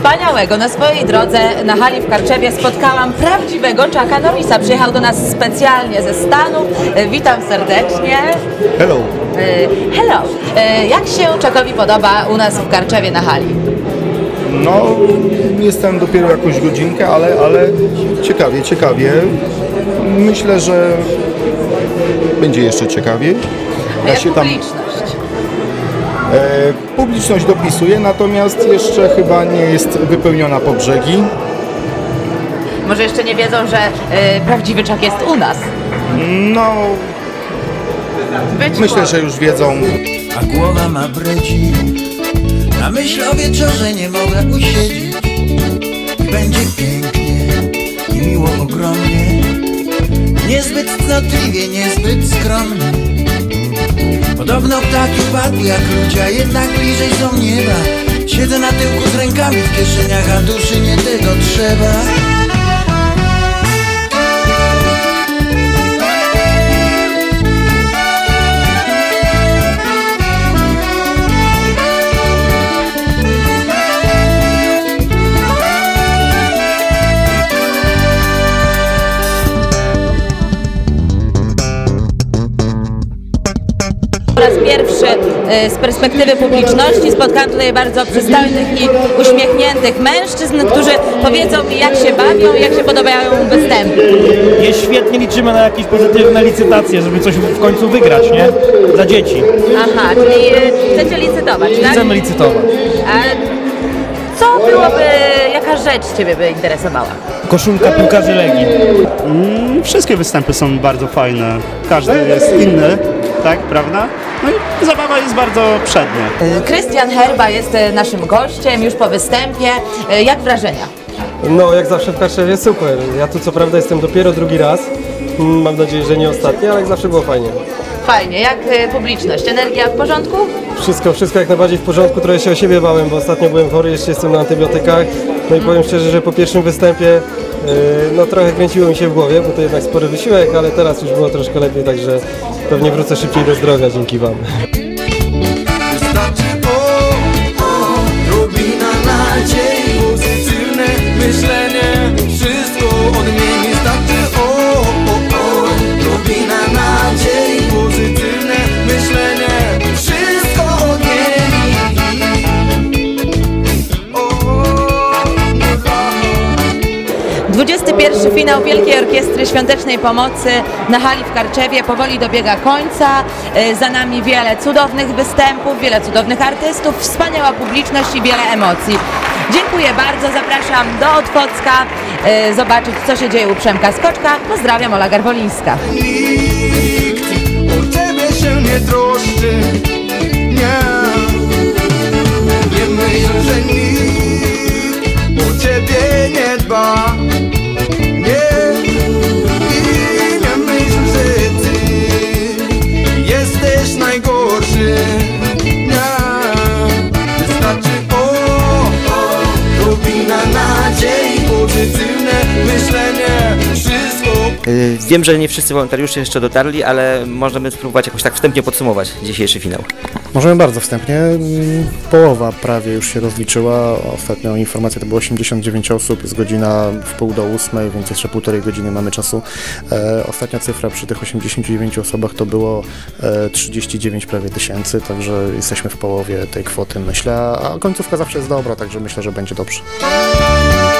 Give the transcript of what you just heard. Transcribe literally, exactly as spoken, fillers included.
wspaniałego. Na swojej drodze na hali w Karczewie spotkałam prawdziwego Chucka Norrisa. Przyjechał do nas specjalnie ze Stanów. Witam serdecznie. Hello. Hello. Jak się Chuckowi podoba u nas w Karczewie na hali? No, jestem dopiero jakąś godzinkę, ale, ale ciekawie, ciekawie. Myślę, że będzie jeszcze ciekawiej. Ja się publiczność? Tam, e, publiczność dopisuje, natomiast jeszcze chyba nie jest wypełniona po brzegi. Może jeszcze nie wiedzą, że e, prawdziwy Chuck jest u nas? No, Być myślę, może. że już wiedzą. A głowa ma breci, na myśl o wieczorze nie mogę usiedzieć. Będzie pięknie i miło ogromnie, niezbyt cnotliwie, niezbyt skromnie. Podobno ptaki padły jak ludzie, a jednak bliżej są nieba. Siedzę na tyłku z rękami w kieszeniach, a duszy nie tego trzeba. Po raz pierwszy z perspektywy publiczności spotkałam tutaj bardzo przystojnych i uśmiechniętych mężczyzn, którzy powiedzą mi, jak się bawią i jak się podobają występy. Jest świetnie, liczymy na jakieś pozytywne licytacje, żeby coś w końcu wygrać, nie? Dla dzieci. Aha, czyli chcecie licytować, tak? Chcemy licytować. A co byłoby, jaka rzecz Ciebie by interesowała? Koszulka piłkarzy Legii. Mm, wszystkie występy są bardzo fajne, każdy jest inny, tak, prawda? No i zabawa jest bardzo przednia. Krystian Herba jest naszym gościem już po występie. Jak wrażenia? No, jak zawsze w Karszewie super. Ja tu co prawda jestem dopiero drugi raz. Mam nadzieję, że nie ostatni, ale jak zawsze było fajnie. Fajnie. Jak publiczność? Energia w porządku? Wszystko, wszystko jak najbardziej w porządku. Trochę się o siebie bałem, bo ostatnio byłem chory, jeszcze jestem na antybiotykach. No i powiem szczerze, że po pierwszym występie yy, no trochę kręciło mi się w głowie, bo to jednak spory wysiłek, ale teraz już było troszkę lepiej, także pewnie wrócę szybciej do zdrowia dzięki Wam. Wystarczy o, o, drobina nadziei, pozytywne myślenie, wszystko odmieni. Starczy o, o, o, drobina nadziei, pozytywne myślenie, wszystko odmieni. O, dwudziesty pierwszy finał Wielkiej Orkiestry Świątecznej Pomocy na hali w Karczewie powoli dobiega końca. Za nami wiele cudownych występów, wiele cudownych artystów, wspaniała publiczność i wiele emocji. Dziękuję bardzo, zapraszam do Otwocka zobaczyć, co się dzieje u Przemka Skoczka. Pozdrawiam, Ola Garwolińska. nikt o ciebie się nie troszczy, nie. Nie myśl, że nikt o ciebie nie dba, nie. I nie myśl, że ty jesteś najgorszy, nie. Wystarczy o, o, drobina nadziei, pozytywne myślenie, wszystko. Wiem, że nie wszyscy wolontariusze jeszcze dotarli, ale możemy spróbować jakoś tak wstępnie podsumować dzisiejszy finał. Możemy bardzo wstępnie. Połowa prawie już się rozliczyła. Ostatnią informację to było osiemdziesiąt dziewięć osób, jest godzina w pół do ósmej, więc jeszcze półtorej godziny mamy czasu. E, ostatnia cyfra przy tych osiemdziesięciu dziewięciu osobach to było e, trzydzieści dziewięć prawie tysięcy, także jesteśmy w połowie tej kwoty, myślę, a końcówka zawsze jest dobra, także myślę, że będzie dobrze.